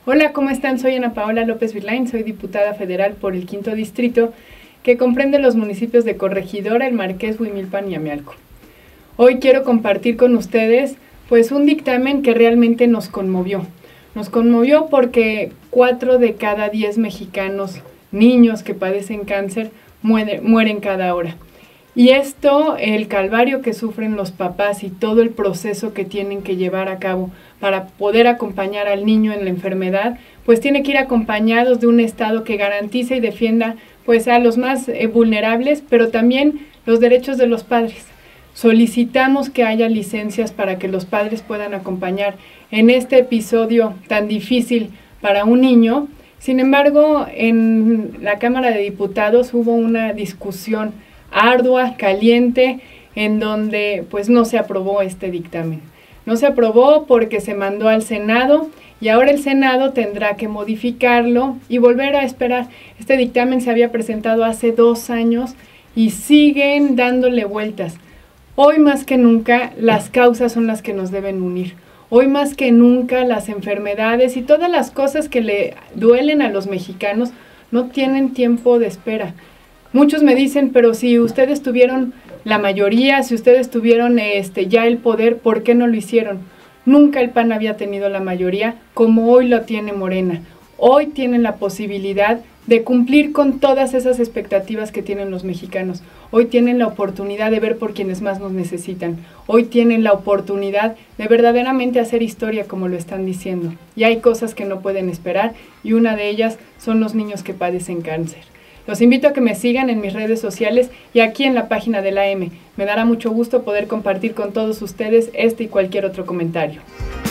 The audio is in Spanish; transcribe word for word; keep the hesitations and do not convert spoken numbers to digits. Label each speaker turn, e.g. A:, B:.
A: Hola, ¿cómo están? Soy Ana Paola López Virlain, soy diputada federal por el quinto distrito, que comprende los municipios de Corregidora, El Marqués, Huimilpan y Amialco. Hoy quiero compartir con ustedes pues un dictamen que realmente nos conmovió. Nos conmovió porque cuatro de cada diez mexicanos, niños que padecen cáncer, muere, mueren cada hora. Y esto, el calvario que sufren los papás y todo el proceso que tienen que llevar a cabo para poder acompañar al niño en la enfermedad, pues tiene que ir acompañados de un Estado que garantice y defienda pues a los más eh, vulnerables, pero también los derechos de los padres. Solicitamos que haya licencias para que los padres puedan acompañar en este episodio tan difícil para un niño. Sin embargo, en la Cámara de Diputados hubo una discusión ardua, caliente, en donde pues no se aprobó este dictamen. No se aprobó porque se mandó al Senado y ahora el Senado tendrá que modificarlo y volver a esperar. Este dictamen se había presentado hace dos años y siguen dándole vueltas. Hoy más que nunca las causas son las que nos deben unir. Hoy más que nunca las enfermedades y todas las cosas que le duelen a los mexicanos no tienen tiempo de espera. Muchos me dicen, pero si ustedes tuvieron la mayoría, si ustedes tuvieron este, ya el poder, ¿por qué no lo hicieron? Nunca el P A N había tenido la mayoría como hoy lo tiene Morena. Hoy tienen la posibilidad de cumplir con todas esas expectativas que tienen los mexicanos. Hoy tienen la oportunidad de ver por quienes más nos necesitan. Hoy tienen la oportunidad de verdaderamente hacer historia como lo están diciendo. Y hay cosas que no pueden esperar y una de ellas son los niños que padecen cáncer. Los invito a que me sigan en mis redes sociales y aquí en la página de la M. Me dará mucho gusto poder compartir con todos ustedes este y cualquier otro comentario.